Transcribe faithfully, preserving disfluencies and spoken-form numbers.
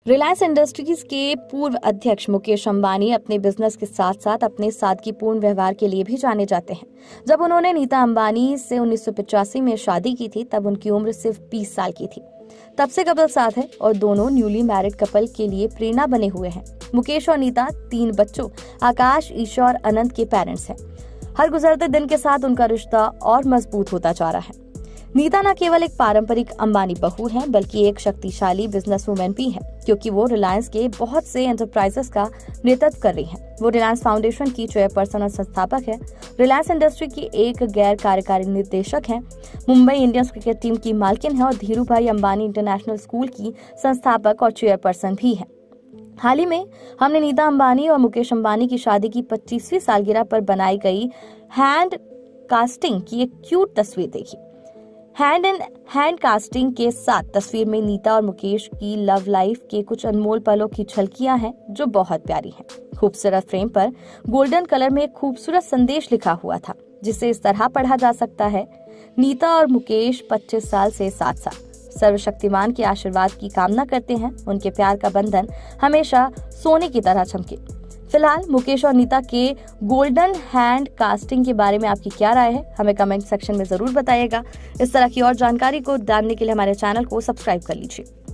Reliance industries के पूर्व अध्यक्ष मुकेश अंबानी अपने बिजनेस के साथ साथ अपने सादगीपूर्ण व्यवहार के लिए भी जाने जाते हैं। जब उन्होंने नीता अंबानी से उन्नीस सौ पचासी में शादी की थी तब उनकी उम्र सिर्फ बीस साल की थी। तब से कपल साथ है और दोनों न्यूली मैरिड कपल के लिए प्रेरणा बने हुए हैं। मुकेश और नीता तीन बच्चों आकाश, ईशा और अनंत के पेरेंट्स हैं। हर गुजरते दिन के साथ उनका रिश्ता और मजबूत होता जा रहा है। नीता न केवल एक पारंपरिक अंबानी बहू है बल्कि एक शक्तिशाली बिजनेसवुमन भी है, क्योंकि वो रिलायंस के बहुत से एंटरप्राइजेस का नेतृत्व कर रही हैं। वो रिलायंस फाउंडेशन की चेयरपर्सन और संस्थापक है, रिलायंस इंडस्ट्री की एक गैर कार्यकारी निर्देशक है, मुंबई इंडियंस क्रिकेट टीम की मालकिन है और धीरू भाई अंबानी इंटरनेशनल स्कूल की संस्थापक और चेयरपर्सन भी है। हाल ही में हमने नीता अंबानी और मुकेश अंबानी की शादी की पच्चीसवीं सालगिरह पर बनाई गई हैंड कास्टिंग की एक क्यूट तस्वीर देखी। हैंड इन हैंड कास्टिंग के साथ तस्वीर में नीता और मुकेश की लव लाइफ के कुछ अनमोल पलों की झलकियां हैं जो बहुत प्यारी हैं। खूबसूरत फ्रेम पर गोल्डन कलर में एक खूबसूरत संदेश लिखा हुआ था, जिसे इस तरह पढ़ा जा सकता है, नीता और मुकेश पच्चीस साल से साथ साथ सर्वशक्तिमान के आशीर्वाद की कामना करते हैं। उनके प्यार का बंधन हमेशा सोने की तरह चमके। फिलहाल मुकेश और नीता के गोल्डन हैंड कास्टिंग के बारे में आपकी क्या राय है, हमें कमेंट सेक्शन में जरूर बताइएगा। इस तरह की और जानकारी को जानने के लिए हमारे चैनल को सब्सक्राइब कर लीजिए।